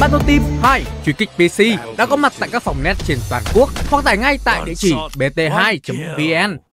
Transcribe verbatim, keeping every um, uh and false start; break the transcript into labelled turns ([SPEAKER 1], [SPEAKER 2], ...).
[SPEAKER 1] Zalo Team hai Truy Kích pê xê đã có mặt tại các phòng net trên toàn quốc hoặc tải ngay tại địa chỉ b t hai chấm v n.